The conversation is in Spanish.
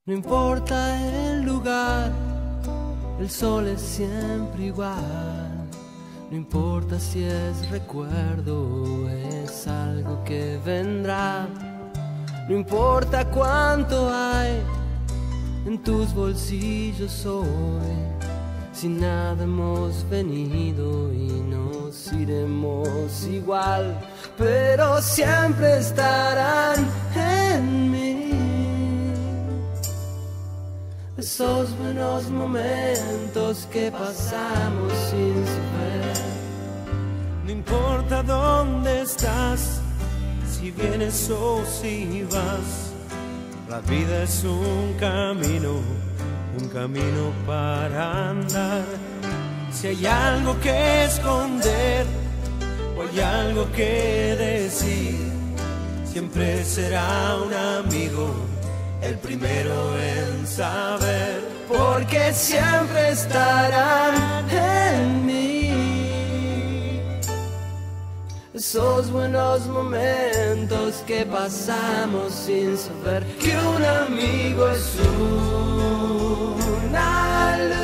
No importa el lugar, el sol es siempre igual. No importa si es recuerdo o es algo que vendrá. No importa cuánto hay en tus bolsillos hoy. Si nada hemos venido y nos iremos igual, pero siempre estarán en mí esos buenos momentos que pasamos sin saber. No importa dónde estás, si vienes o si vas, la vida es un camino para andar. Si hay algo que esconder o hay algo que decir, siempre será un amigo el primero en saber, porque siempre estarán en mí esos buenos momentos que pasamos sin saber que un amigo es una luz.